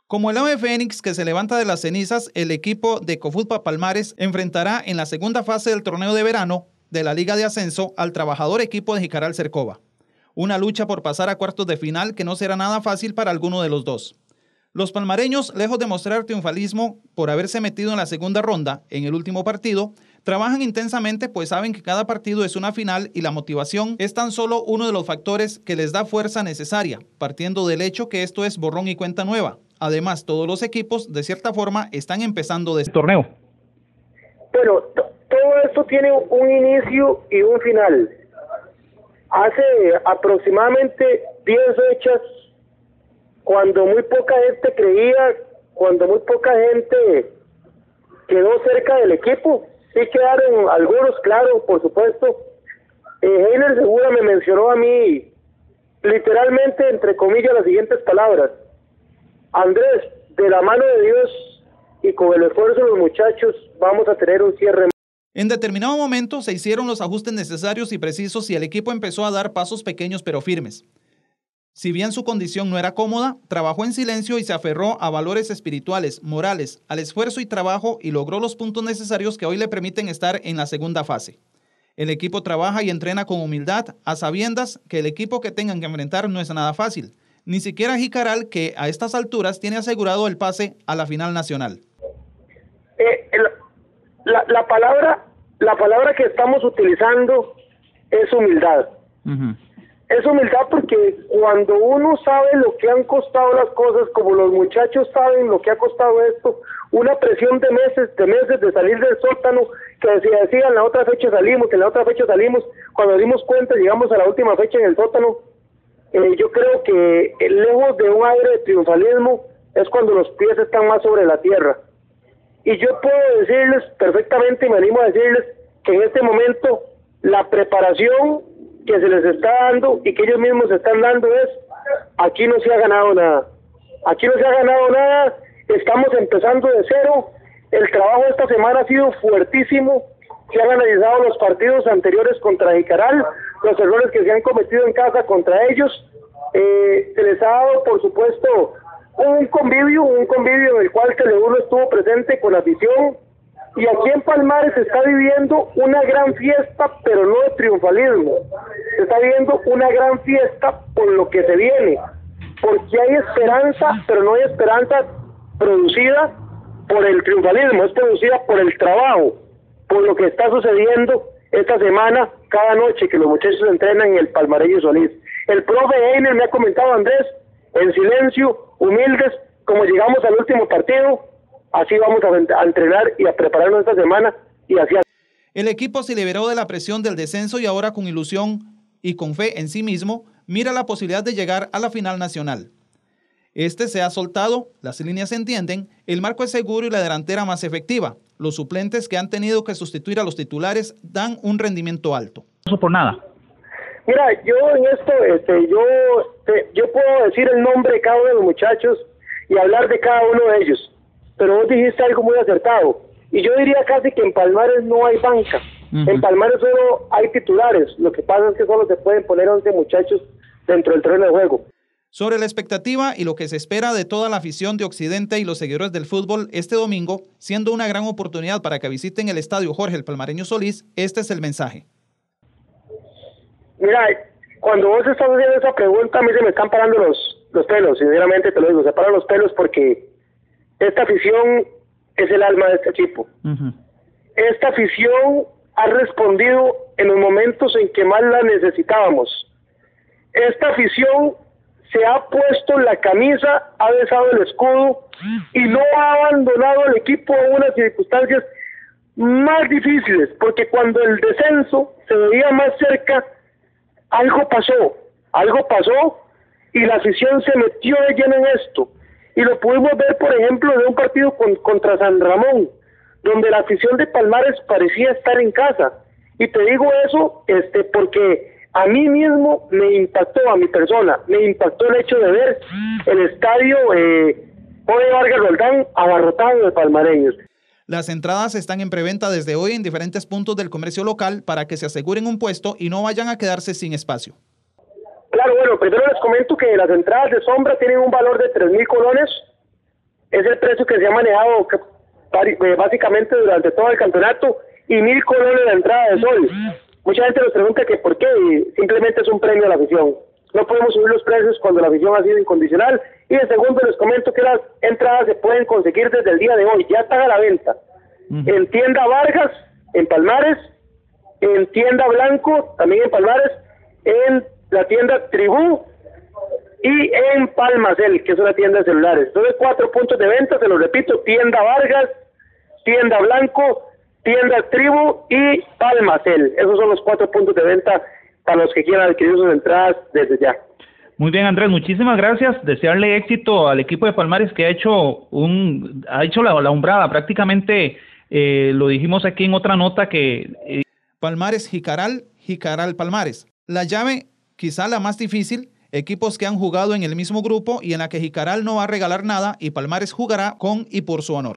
Como el ave fénix que se levanta de las cenizas, el equipo de Cofutpa Palmares enfrentará en la segunda fase del torneo de verano de la Liga de Ascenso al trabajador equipo de Jicaral Cercova. Una lucha por pasar a cuartos de final que no será nada fácil para alguno de los dos. Los palmareños, lejos de mostrar triunfalismo por haberse metido en la segunda ronda en el último partido, trabajan intensamente pues saben que cada partido es una final y la motivación es tan solo uno de los factores que les da fuerza necesaria, partiendo del hecho que esto es borrón y cuenta nueva. Además, todos los equipos, de cierta forma, están empezando de este torneo. Bueno, todo esto tiene un inicio y un final. Hace aproximadamente 10 fechas, cuando muy poca gente creía, cuando muy poca gente quedó cerca del equipo, sí quedaron algunos, claro, por supuesto. Heiner Segura me mencionó a mí, literalmente, entre comillas, las siguientes palabras: Andrés, de la mano de Dios y con el esfuerzo de los muchachos, vamos a tener un cierre. En determinado momento se hicieron los ajustes necesarios y precisos y el equipo empezó a dar pasos pequeños pero firmes. Si bien su condición no era cómoda, trabajó en silencio y se aferró a valores espirituales, morales, al esfuerzo y trabajo y logró los puntos necesarios que hoy le permiten estar en la segunda fase. El equipo trabaja y entrena con humildad, a sabiendas que el equipo que tengan que enfrentar no es nada fácil. Ni siquiera Jicaral, que a estas alturas tiene asegurado el pase a la final nacional. La palabra que estamos utilizando es humildad. Es humildad porque cuando uno sabe lo que han costado las cosas, como los muchachos saben lo que ha costado esto, una presión de meses de salir del sótano, que se decía en la otra fecha salimos, cuando dimos cuenta llegamos a la última fecha en el sótano. Yo creo que lejos de un aire de triunfalismo es cuando los pies están más sobre la tierra. Y yo puedo decirles perfectamente, me animo a decirles, que en este momento la preparación que se les está dando y que ellos mismos se están dando es: aquí no se ha ganado nada. Aquí no se ha ganado nada, estamos empezando de cero. El trabajo de esta semana ha sido fuertísimo. Se han analizado los partidos anteriores contra Jicaral, los errores que se han cometido en casa contra ellos. Se les ha dado, por supuesto, un convivio en el cual Tele1 estuvo presente con afición. Y aquí en Palmares se está viviendo una gran fiesta, pero no de triunfalismo. Se está viviendo una gran fiesta por lo que se viene. Porque hay esperanza, pero no hay esperanza producida por el triunfalismo, es producida por el trabajo, por lo que está sucediendo esta semana, cada noche que los muchachos entrenan en el Palmareño Solís. El profe Heiner me ha comentado: Andrés, en silencio, humildes, como llegamos al último partido, así vamos a entrenar y a prepararnos esta semana y así. El equipo se liberó de la presión del descenso y ahora con ilusión y con fe en sí mismo mira la posibilidad de llegar a la final nacional. Este se ha soltado, las líneas se entienden, el marco es seguro y la delantera más efectiva. Los suplentes que han tenido que sustituir a los titulares dan un rendimiento alto. Eso por nada. Mira, yo en esto, yo puedo decir el nombre de cada uno de los muchachos y hablar de cada uno de ellos. Pero vos dijiste algo muy acertado. Y yo diría casi que en Palmares no hay banca. En Palmares solo hay titulares. Lo que pasa es que solo se pueden poner 11 muchachos dentro del terreno de juego. Sobre la expectativa y lo que se espera de toda la afición de Occidente y los seguidores del fútbol este domingo, siendo una gran oportunidad para que visiten el estadio Jorge el Palmareño Solís, este es el mensaje. Mira, cuando vos estás haciendo esa pregunta, a mí se me están parando los pelos, sinceramente te lo digo, se paran los pelos porque esta afición es el alma de este equipo. Esta afición ha respondido en los momentos en que más la necesitábamos. Esta afición se ha puesto la camisa, ha besado el escudo y no ha abandonado al equipo en unas circunstancias más difíciles, porque cuando el descenso se veía más cerca, algo pasó y la afición se metió de lleno en esto. Y lo pudimos ver, por ejemplo, de un partido contra San Ramón, donde la afición de Palmares parecía estar en casa. Y te digo eso porque a mí mismo me impactó, a mi persona, me impactó el hecho de ver el estadio Jorge Vargas Roldán abarrotado de palmareños. Las entradas están en preventa desde hoy en diferentes puntos del comercio local para que se aseguren un puesto y no vayan a quedarse sin espacio. Claro, bueno, primero les comento que las entradas de sombra tienen un valor de 3.000 colones, es el precio que se ha manejado básicamente durante todo el campeonato, y 1.000 colones la entrada de Sol. Mucha gente nos pregunta que por qué, y simplemente es un premio a la afición. No podemos subir los precios cuando la afición ha sido incondicional. Y de segundo, les comento que las entradas se pueden conseguir desde el día de hoy, ya están a la venta. En tienda Vargas, en Palmares, en tienda Blanco, también en Palmares, en la tienda Tribú y en Palmacel, que es una tienda de celulares. Entonces, 4 puntos de venta, se los repito: tienda Vargas, tienda Blanco, tienda Tribu y Palmacel. Esos son los 4 puntos de venta para los que quieran adquirir sus entradas desde ya. Muy bien, Andrés, muchísimas gracias. Desearle éxito al equipo de Palmares, que ha hecho la umbrada prácticamente. Lo dijimos aquí en otra nota que Palmares, Jicaral, Jicaral, Palmares. La llave, quizá la más difícil, equipos que han jugado en el mismo grupo y en la que Jicaral no va a regalar nada y Palmares jugará con y por su honor.